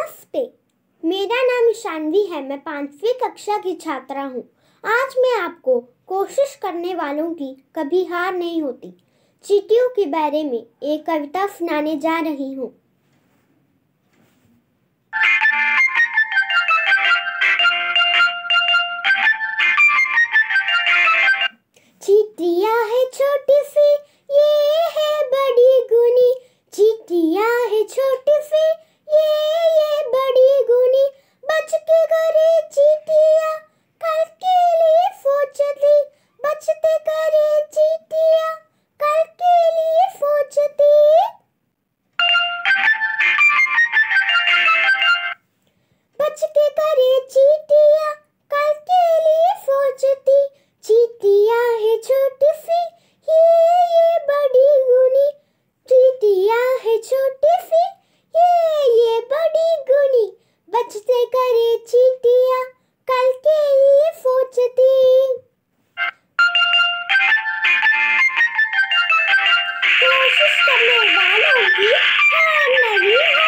नमस्ते, मेरा नाम ईशानवी है। मैं 5वीं कक्षा की छात्रा हूँ। आज मैं आपको कोशिश करने वालों की कभी हार नहीं होती चींटियों के बारे में एक कविता सुनाने जा रही हूँ। चींटियाँ है छोटी सी, ये है बड़ी गुनी। चींटियाँ है छोटी सी, ये बड़ी गुनी। बच के करे चींटियाँ, कल के लिए सोचती। बचते करे चींटियाँ, कल के लिए सोचती। बच के करे चींटियाँ, कल के लिए सोचती। चींटियाँ है छोटी सी, ये बड़ी गुनी। चींटियाँ है छोटी सी, ये बड़ी गुनी। बचते करे चींटियाँ, कल के लिए सोचती। कोशिश करने वालों की हार नहीं